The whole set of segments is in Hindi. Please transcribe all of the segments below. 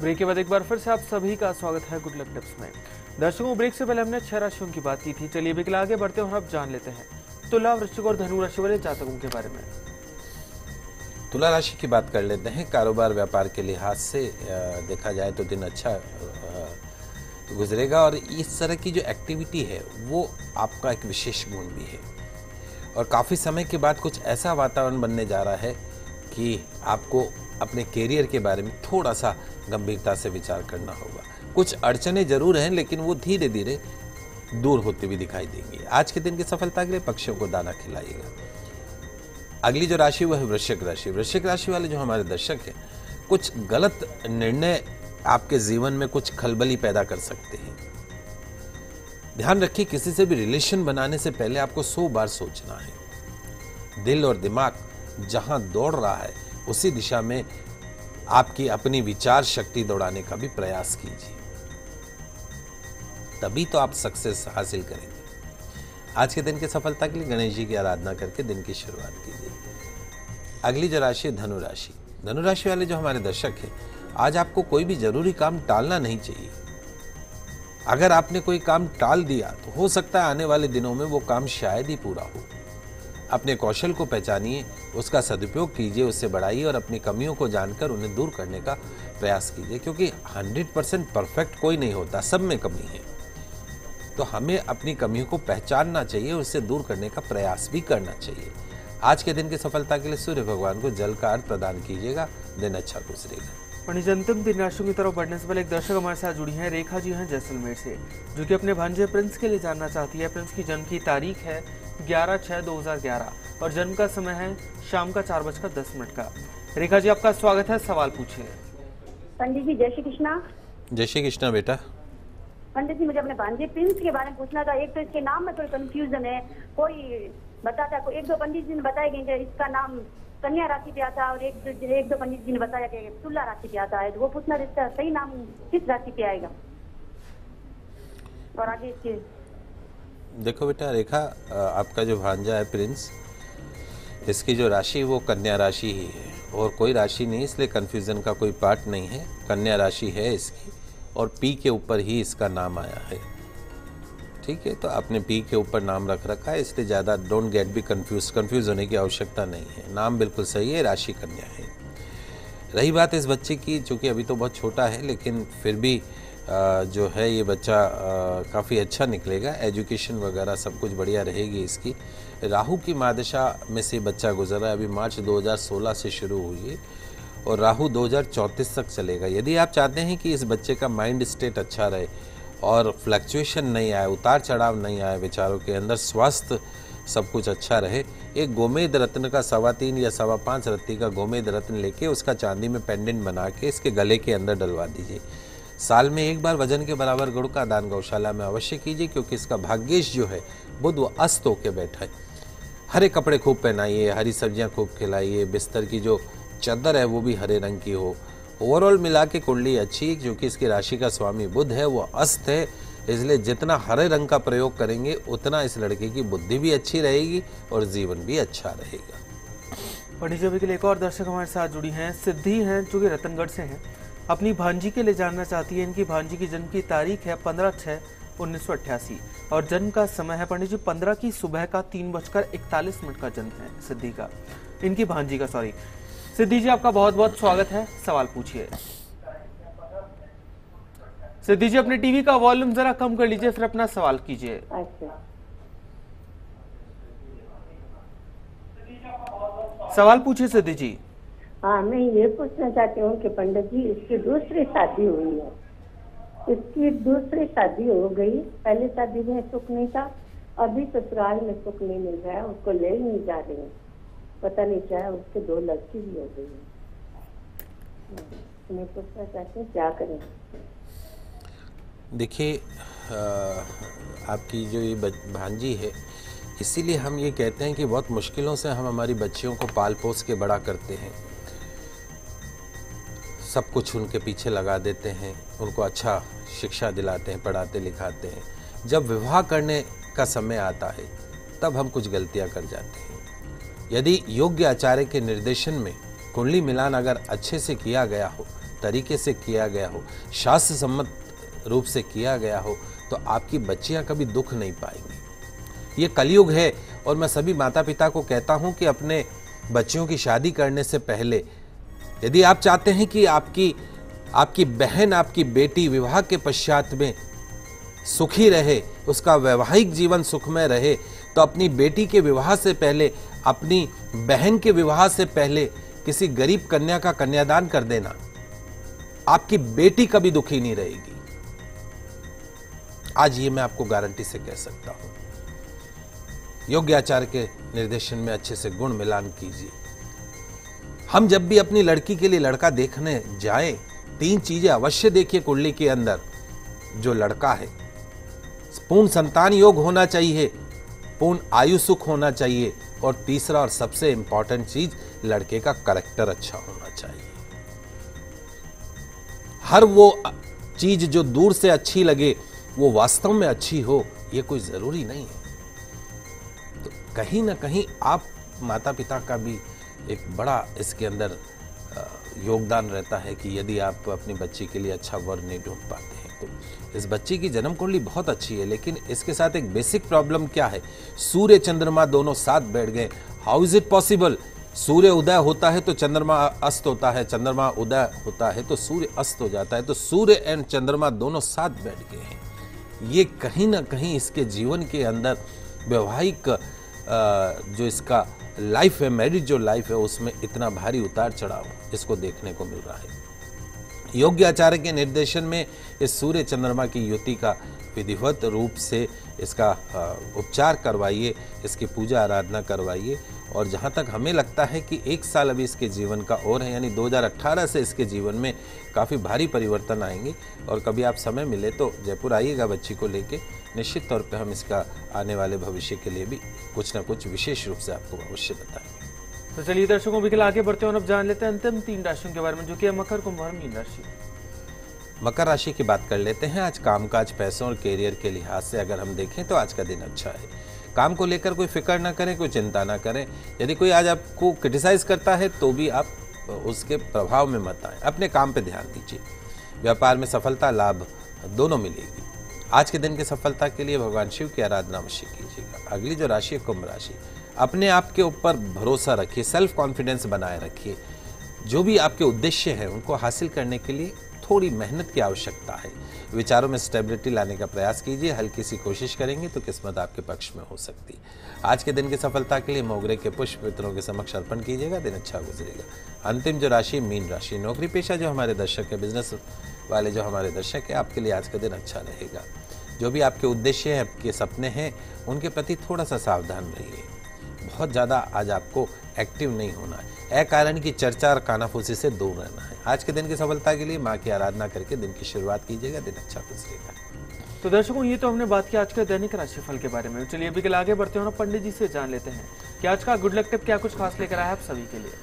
ब्रेक के बाद एक बार फिर से आप सभी का स्वागत है गुड लक टिप्स में। दर्शकों, ब्रेक से पहले हमने 6 राशियों की बात की थी। चलिए बिकल आगे बढ़ते हैं और अब जान लेते हैं तुला, वृश्चिक और धनु राशि वाले जातकों के बारे में। तुला राशि की बात कर लेते हैं। कारोबार व्यापार के लिहाज से देखा जाए तो दिन अच्छा गुजरेगा और इस तरह की जो एक्टिविटी है वो आपका एक विशेष गुण भी है। और काफ़ी समय के बाद कुछ ऐसा वातावरण बनने जा रहा है कि आपको अपने कैरियर के बारे में थोड़ा सा गंभीरता से विचार करना होगा। कुछ अड़चने जरूर हैं लेकिन वो धीरे धीरे दूर होते हुए दिखाई देंगी। आज के दिन की सफलता के लिए पक्षियों को दाना खिलाइएगा। अगली जो राशि वो है वृश्चिक राशि। वृश्चिक राशि वाले जो हमारे दर्शक हैं, कुछ गलत निर्णय आपके जीवन में कुछ खलबली पैदा कर सकते हैं। ध्यान रखिए, किसी से भी रिलेशन बनाने से पहले आपको 100 बार सोचना है। दिल और दिमाग जहां दौड़ रहा है उसी दिशा में आपकी अपनी विचार शक्ति दौड़ाने का भी प्रयास कीजिए, तभी तो आप सक्सेस हासिल करेंगे। आज के दिन की सफलता के लिए गणेश जी की आराधना करके दिन की शुरुआत कीजिए। अगली जो राशि है धनु राशि। धनु राशि वाले जो हमारे दर्शक हैं, आज आपको कोई भी जरूरी काम टालना नहीं चाहिए। अगर आपने कोई काम टाल दिया तो हो सकता है आने वाले दिनों में वो काम शायद ही पूरा हो। अपने कौशल को पहचानिए, उसका सदुपयोग कीजिए, उससे बढ़ाइए और अपनी कमियों को जानकर उन्हें दूर करने का प्रयास कीजिए, क्योंकि 100% परफेक्ट कोई नहीं होता, सब में कमी है। तो हमें अपनी कमियों को पहचानना चाहिए, उससे दूर करने का प्रयास भी करना चाहिए। आज के दिन की सफलता के लिए सूर्य भगवान को जल का अर्घ प्रदान कीजिएगा, दिन अच्छा गुजरेगा। पंडित, अंतिम 3 राशियों की तरफ बढ़ने से पहले एक दर्शक हमारे साथ जुड़ी हैं। रेखा जी हैं जैसलमेर से, जो कि अपने भांजे प्रिंस के लिए जानना चाहती है। प्रिंस की जन्म की तारीख है 11/6/2011 और जन्म का समय है शाम का 4:10 का। रेखा जी, आपका स्वागत है, सवाल पूछिए। पंडित जी जय श्री कृष्णा। जय श्री कृष्णा बेटा। पंडित जी, मुझे अपने भांजे प्रिंस के बारे में पूछना था। एक तो इसके नाम में थोड़ी कंफ्यूजन है, कोई बताता, कोई 1-2 पंडित जी ने बताया कि इसका नाम कन्या राशि पे आता और एक दो पंडित जी ने बताया कि तुला राशि पे आता है। तो वो पूछना, इसका सही नाम किस राशि पे आएगा? और आगे इसके देखो बेटा रेखा, आपका जो भांजा है प्रिंस, इसकी जो राशि वो कन्या राशि ही है और कोई राशि नहीं, इसलिए कंफ्यूजन का कोई पार्ट नहीं है। कन्या राशि है इसकी और पी के ऊपर ही इसका नाम आया है। ठीक है, तो आपने पी के ऊपर नाम रख रखा है, इसलिए ज़्यादा डोंट गेट बी कंफ्यूज होने की आवश्यकता नहीं है। नाम बिल्कुल सही है, राशि कन्या है। रही बात इस बच्चे की, चूँकि अभी तो बहुत छोटा है लेकिन फिर भी जो है ये बच्चा काफ़ी अच्छा निकलेगा। एजुकेशन वगैरह सब कुछ बढ़िया रहेगी इसकी। राहु की महादशा में से बच्चा गुजर रहा है, अभी मार्च 2016 से शुरू हुई है और राहु 2034 तक चलेगा। यदि आप चाहते हैं कि इस बच्चे का माइंड स्टेट अच्छा रहे और फ्लक्चुएशन नहीं आए, उतार चढ़ाव नहीं आए विचारों के अंदर, स्वास्थ्य सब कुछ अच्छा रहे, एक गोमेद रत्न का 3.25 या 5.25 रत्ती का गोमेद रत्न लेके उसका चांदी में पेंडेंट बना के इसके गले के अंदर डलवा दीजिए। साल में एक बार वजन के बराबर गुड़ का दान गौशाला में अवश्य कीजिए, क्योंकि इसका भाग्येश जो है बुध वो अस्त होके बैठा है। हरे कपड़े खूब पहनाइए, हरी सब्जियां खूब खिलाइए, बिस्तर की जो चादर है वो भी हरे रंग की हो। ओवरऑल मिला के कुंडली अच्छी, क्योंकि इसकी राशि का स्वामी बुध है, वो अस्त है, इसलिए जितना हरे रंग का प्रयोग करेंगे उतना इस लड़के की बुद्धि भी अच्छी रहेगी और जीवन भी अच्छा रहेगा। पंडित जी, के लिए एक और दर्शक हमारे साथ जुड़ी हैं। सिद्धि हैं, जो कि रतनगढ़ से हैं, अपनी भांजी के लिए जानना चाहती है। इनकी भांजी की जन्म की तारीख है 15/6/1988 और जन्म का समय है पंडित जी 15 की सुबह का 3:41 का जन्म है सिद्धि का, इनकी भांजी का, सॉरी। सिद्धि जी, आपका बहुत बहुत स्वागत है, सवाल पूछिए। सिद्धि जी, अपने टीवी का वॉल्यूम जरा कम कर लीजिए, फिर अपना सवाल कीजिए। अच्छा, सवाल पूछिए सिद्धि जी। हाँ, मैं ये पूछना चाहती हूँ कि पंडित जी, इसकी दूसरी शादी हुई है, इसकी दूसरी शादी हो गई, पहली शादी में सुख नहीं था, अभी ससुराल में सुख नहीं मिल रहा है, उसको ले नहीं जा रहे हैं, पता नहीं क्या है, उसके 2 लड़की भी हो गई है। मैं पूछना चाहती हूँ क्या करें? देखिए, आपकी जो ये भांजी है, इसीलिए हम ये कहते हैं कि बहुत मुश्किलों से हम हमारी बच्चियों को पाल पोस के बड़ा करते हैं, सब कुछ उनके पीछे लगा देते हैं, उनको अच्छा शिक्षा दिलाते हैं, पढ़ाते लिखाते हैं। जब विवाह करने का समय आता है तब हम कुछ गलतियां कर जाते हैं। यदि योग्य आचार्य के निर्देशन में कुंडली मिलान अगर अच्छे से किया गया हो तरीके से किया गया हो, शास्त्र सम्मत रूप से किया गया हो, तो आपकी बच्चियां कभी दुख नहीं पाएंगी। ये कलयुग है और मैं सभी माता पिता को कहता हूं कि अपने बच्चियों की शादी करने से पहले यदि आप चाहते हैं कि आपकी बहन, आपकी बेटी विवाह के पश्चात में सुखी रहे, उसका वैवाहिक जीवन सुखमय रहे, तो अपनी बेटी के विवाह से पहले, अपनी बहन के विवाह से पहले किसी गरीब कन्या का कन्यादान कर देना। आपकी बेटी कभी दुखी नहीं रहेगी। आज ये मैं आपको गारंटी से कह सकता हूं। योग्य आचार्य के निर्देशन में अच्छे से गुण मिलान कीजिए। हम जब भी अपनी लड़की के लिए लड़का देखने जाएं, 3 चीजें अवश्य देखिए कुंडली के अंदर। जो लड़का है, पूर्ण संतान योग होना चाहिए, पूर्ण आयु सुख होना चाहिए, और तीसरा और सबसे इंपॉर्टेंट चीज, लड़के का कैरेक्टर अच्छा होना चाहिए। हर वो चीज जो दूर से अच्छी लगे वो वास्तव में अच्छी हो, ये कोई जरूरी नहीं है। तो कहीं ना कहीं आप माता पिता का भी एक बड़ा इसके अंदर योगदान रहता है कि यदि आप अपनी बच्ची के लिए अच्छा वर नहीं ढूंढ पाते हैं। तो इस बच्ची की जन्म कुंडली बहुत अच्छी है, लेकिन इसके साथ एक बेसिक प्रॉब्लम क्या है, सूर्य चंद्रमा दोनों साथ बैठ गए। How is it possible? सूर्य उदय होता है तो चंद्रमा अस्त होता है, चंद्रमा उदय होता है तो सूर्य अस्त हो जाता है, तो सूर्य एंड चंद्रमा दोनों साथ बैठ गए हैं। ये कहीं ना कहीं इसके जीवन के अंदर वैवाहिक जो इसका लाइफ है, मैरिज जो लाइफ है, उसमें इतना भारी उतार चढ़ाव इसको देखने को मिल रहा है। योग्य आचार्य के निर्देशन में इस सूर्य चंद्रमा की युति का विधिवत रूप से इसका उपचार करवाइए, इसकी पूजा आराधना करवाइए। और जहाँ तक हमें लगता है कि 1 साल अभी इसके जीवन का और है, यानी 2018 से इसके जीवन में काफ़ी भारी परिवर्तन आएंगे। और कभी आप समय मिले तो जयपुर आइएगा बच्ची को लेके, निश्चित तौर पे हम इसका आने वाले भविष्य के लिए भी कुछ ना कुछ विशेष रूप से आपको अवश्य बताएंगे। तो चलिए दर्शकों, भी आगे बढ़ते हैं और अब जान लेते हैं अंतिम 3 राशियों के बारे में, जो कि है मकर, कुंभ और मीन राशि। मकर राशि की बात कर लेते हैं। आज कामकाज, पैसों और कैरियर के लिहाज से अगर हम देखें तो आज का दिन अच्छा है। काम को लेकर कोई फिक्र ना करें, कोई चिंता ना करें। यदि कोई आज आपको क्रिटिसाइज करता है तो भी आप उसके प्रभाव में मत आए, अपने काम पे ध्यान दीजिए। व्यापार में सफलता, लाभ दोनों मिलेगी। आज के दिन की सफलता के लिए भगवान शिव की आराधना अवश्य कीजिएगा। अगली जो राशि है कुंभ राशि। अपने आप के ऊपर भरोसा रखिए, सेल्फ कॉन्फिडेंस बनाए रखिए। जो भी आपके उद्देश्य हैं उनको हासिल करने के लिए थोड़ी मेहनत की आवश्यकता है। विचारों में स्टेबिलिटी लाने का प्रयास कीजिए। हल्की सी कोशिश करेंगे तो किस्मत आपके पक्ष में हो सकती है। आज के दिन की सफलता के लिए मोगरे के पुष्प पितरों के समक्ष अर्पण कीजिएगा, दिन अच्छा गुजरेगा। अंतिम जो राशि मीन राशि। नौकरी पेशा जो हमारे दर्शक है, बिजनेस वाले जो हमारे दर्शक है, आपके लिए आज का दिन अच्छा रहेगा। जो भी आपके उद्देश्य हैं, आपके सपने हैं, उनके प्रति थोड़ा सा सावधान रहिए। बहुत ज़्यादा आज आपको एक्टिव नहीं होना है। अकारण की चर्चा और कानाफूसी से दूर रहना है। आज के दिन की सफलता के लिए माँ की आराधना करके दिन की शुरुआत कीजिएगा, दिन अच्छा गुजरेगा। तो दर्शकों, ये तो हमने बात की आज के दैनिक राशिफल के बारे में। चलिए अभी आगे बढ़ते हैं और पंडित जी से जान लेते हैं कि आज का गुड लक टिप क्या कुछ खास लेकर आया आप सभी के लिए।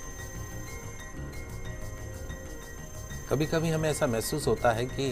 कभी कभी हमें ऐसा महसूस होता है कि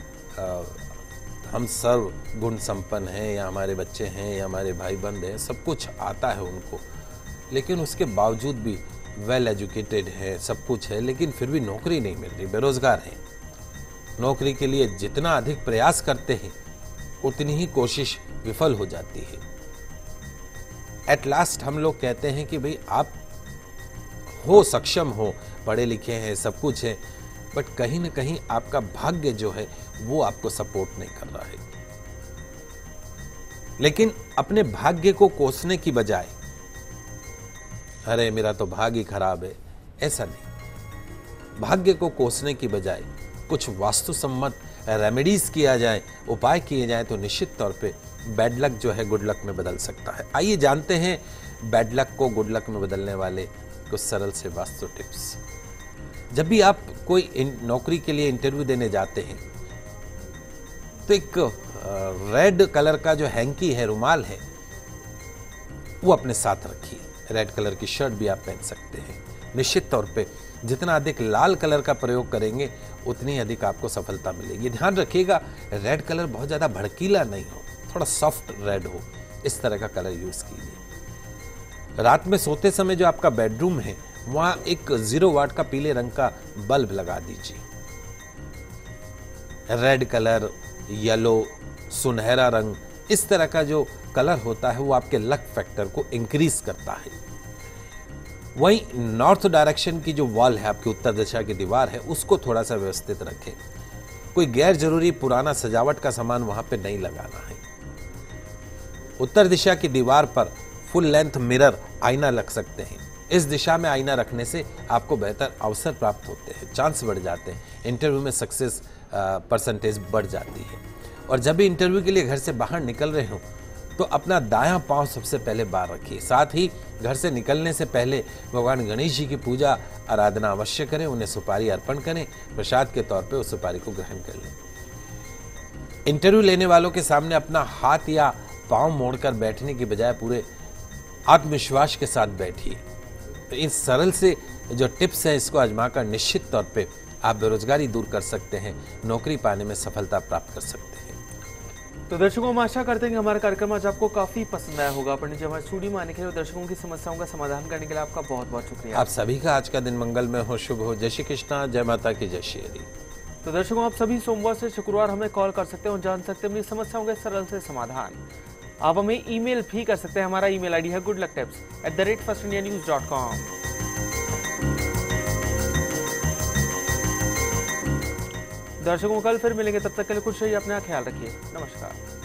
हम सर्व गुण संपन्न हैं, या हमारे बच्चे हैं, या हमारे भाई बंद हैं, सब कुछ आता है उनको, लेकिन उसके बावजूद भी वेल एजुकेटेड है, सब कुछ है, लेकिन फिर भी नौकरी नहीं मिल रही, बेरोजगार हैं। नौकरी के लिए जितना अधिक प्रयास करते हैं उतनी ही कोशिश विफल हो जाती है। एट लास्ट हम लोग कहते हैं कि भाई आप हो, सक्षम हो, पढ़े लिखे हैं, सब कुछ है, बट कहीं ना कहीं आपका भाग्य जो है वो आपको सपोर्ट नहीं कर रहा है। लेकिन अपने भाग्य को कोसने की बजाय, अरे मेरा तो भाग्य ही खराब है, ऐसा नहीं। भाग्य को कोसने की बजाय कुछ वास्तु सम्मत रेमेडीज किया जाए, उपाय किए जाए, तो निश्चित तौर पे बैड लक जो है गुड लक में बदल सकता है। आइए जानते हैं बैड लक को गुड लक में बदलने वाले कुछ सरल से वास्तु टिप्स। जब भी आप कोई नौकरी के लिए इंटरव्यू देने जाते हैं तो एक रेड कलर का जो हैंकी है, रुमाल है, वो अपने साथ रखिए। रेड कलर की शर्ट भी आप पहन सकते हैं। निश्चित तौर पे जितना अधिक लाल कलर का प्रयोग करेंगे उतनी अधिक आपको सफलता मिलेगी। ध्यान रखिएगा रेड कलर बहुत ज़्यादा भड़कीला नहीं हो, थोड़ा सॉफ्ट रेड हो, इस तरह का कलर यूज़ कीजिए। रात में सोते समय जो आपका बेडरूम है वहां एक 0 वाट का पीले रंग का बल्ब लगा दीजिए। रेड कलर, येलो, सुनहरा रंग, इस तरह का जो कलर होता है वो आपके लक फैक्टर को इंक्रीज करता है। वहीं नॉर्थ डायरेक्शन की जो वॉल है, आपकी उत्तर दिशा की दीवार है, उसको थोड़ा सा व्यवस्थित रखें। कोई गैर जरूरी पुराना सजावट का सामान वहां पे नहीं लगाना है। उत्तर दिशा की दीवार पर फुल लेंथ मिरर, आईना लग सकते हैं। इस दिशा में आईना रखने से आपको बेहतर अवसर प्राप्त होते हैं, चांस बढ़ जाते हैं, इंटरव्यू में सक्सेस परसेंटेज बढ़ जाती है। और जब भी इंटरव्यू के लिए घर से बाहर निकल रहे हो तो अपना दायां पांव सबसे पहले बाहर रखिए। साथ ही घर से निकलने से पहले भगवान गणेश जी की पूजा आराधना अवश्य करें, उन्हें सुपारी अर्पण करें, प्रसाद के तौर पे उस सुपारी को ग्रहण कर लें। इंटरव्यू लेने वालों के सामने अपना हाथ या पांव मोड़कर बैठने की बजाय पूरे आत्मविश्वास के साथ बैठिए। तो इस सरल से जो टिप्स हैं इसको आजमाकर निश्चित तौर पे आप बेरोजगारी दूर कर सकते हैं, नौकरी पाने में सफलता प्राप्त कर सकते हैं। तो दर्शकों, हम आशा करते हैं कि हमारा कार्यक्रम आज आपको काफी पसंद आया होगा। पंडित जी हमारे स्टूडियो में आने के लिए, दर्शकों की समस्याओं का समाधान करने के लिए आपका बहुत बहुत शुक्रिया। आप सभी का आज का दिन मंगलमय हो, शुभ हो। जय श्री कृष्णा, जय माता की, जय श्री हरि। तो दर्शकों, आप सभी सोमवार से शुक्रवार हमें कॉल कर सकते हैं और जान सकते हैं अपनी समस्याओं के सरल से समाधान। आप हमें ईमेल भी कर सकते हैं। हमारा ईमेल आईडी है goodlucktips@firstindianews.com। दर्शकों, कल फिर मिलेंगे, तब तक के लिए खुश रहिए, अपना ख्याल रखिए। नमस्कार।